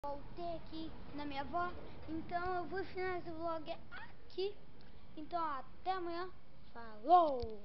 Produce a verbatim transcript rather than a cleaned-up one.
Voltei aqui na minha avó, então eu vou finalizar esse vlog aqui. Então até amanhã, falou!